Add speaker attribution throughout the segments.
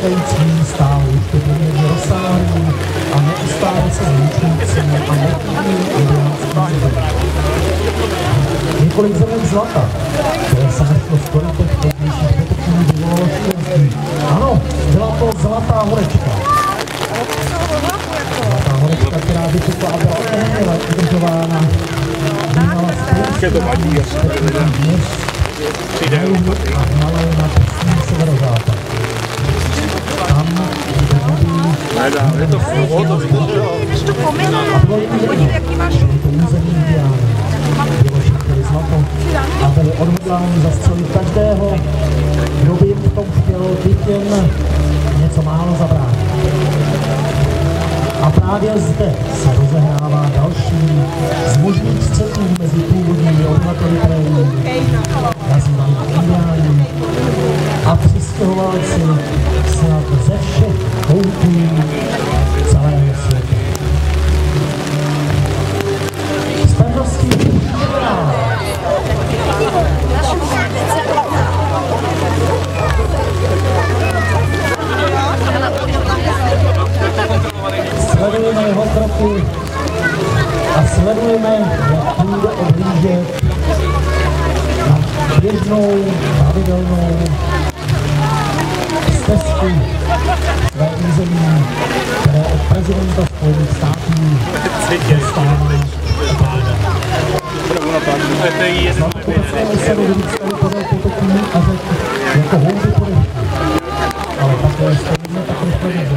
Speaker 1: vynikající, stále ještě poměrně rozsáhlý a neustále se zvyšující a nechybný indiánský zem. Několik zrnek zlata, které se našlo v korytech pozdějších potoků, vyvolalo štěstí. Ano, byla to Zlatá horečka. Zlatá horečka, která vypukla a byla uměle udržována, vnímala spoustu měst a hnala je na pustý severozápad. Tam, kde a byli odhodláni zastřelit každého, kdo by jim v tom chtěl být jen něco málo zabránit. A právě zde se rozehrává další z možných střetů mezi původními obyvateli krajů, nazývanými indiány, a přistěhovalci snad ze všech koutů celého světa. Z pevnosti sledujeme jeho kroky a sledujeme, jak půjde oblížet na běžnou, pravidelnou stezku své území, které od prezidenta Spojených států dostávají opáda. Představíme se do výstavu podél potoků a řek jako houby po dešti, ale také stejně tak rychle nežene.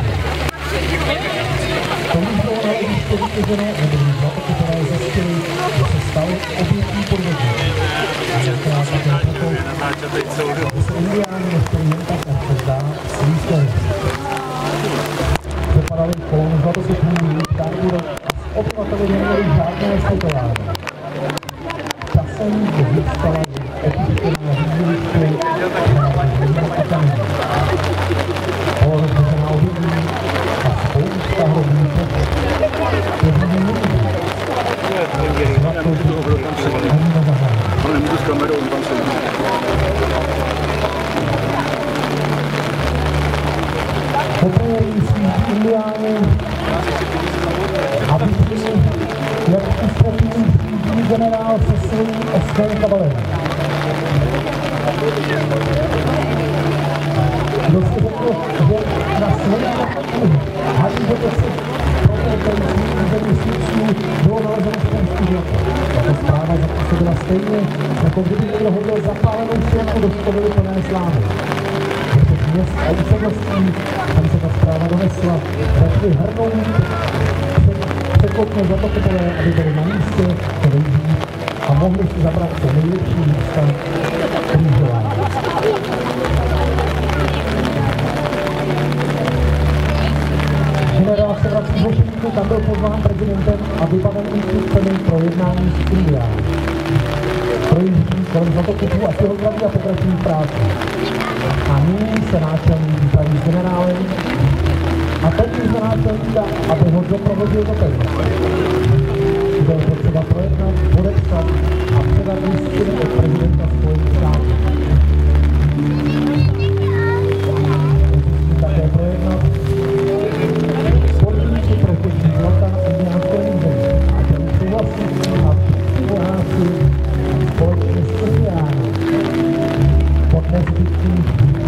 Speaker 1: To už bylo na oblížce vytěženo, nebo když zlatoky, které zjistili, že se staly obětí podvodní. A některá také proto, aby se indiáni nechtěli jen tak, jak se zdá, svý stěny. Přepadali kolem zlatokopů, ptáků a s obyvateli neměli žádné světování. Časem zůstala opuštěná výzvěliště a kamení. Bylo rozhořená obědní a spousta hrobníků, kteří nemůžou. Ani nezahrání.
Speaker 2: Ale nemůžu s kamerou, tam se
Speaker 1: poprvé svých indiány a vyšli, jak ústřední příští generál se svým ostrým kavalem. Kdo si řekl, že na své hadí si protékající území svědců bylo nalezeno spoustu zlata. Tato zpráva zapůsobila stejně, jako kdyby někdo hodil zapálenou světlu do škodily plné slámy. Do těch měst a usedlostí, tam se ta zpráva donesla, začali hrnout překotně zlatokopové, aby byli na místě, co nejdřív, a mohli si zabrat co největší místa křížování. Generál se vrací z Washingtonu, tam byl pozván prezidentem a vybaven instrukcemi pro jednání s indiány. Projíždí kolem zlatokopů a si ho zdraví a pokračují v práci. A nyní se náčelník vypraví s generálem a teď už za náčelníka, aby ho doprovodil do pevnosti. Bude potřeba projednat, podepsat a předat listiny od prezidenta Spojených států. Musí také projednat podmínky pro těžení zlata na indiánském území a těm souhlasí a všichni vojáci společně s indiány pod nezbytný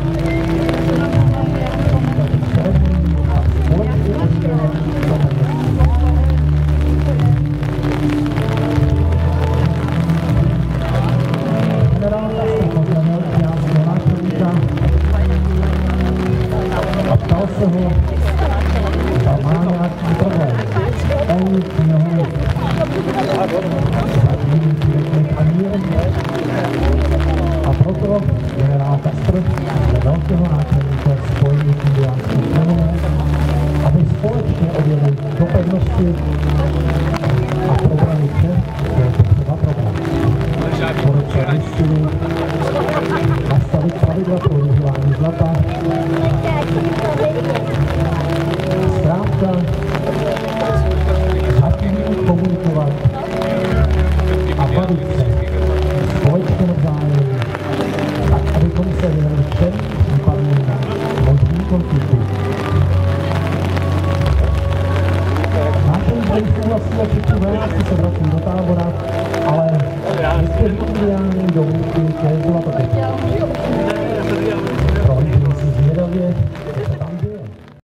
Speaker 1: a proto generál Castro je velkého náčelníka Spojených indiánských kmenů, aby společně odjeli do pevnosti a probrali vše, co je potřeba probrat. Podepsat listiny, nastavit pravidla pro užívání zlata, zkrátka zatím komunikovat a bavit se společně navzájem, tak abychom se vyhnuli všem případným možným konfliktům. večerčí vojáci se vrací do tábora, ale někteří indiáni jdou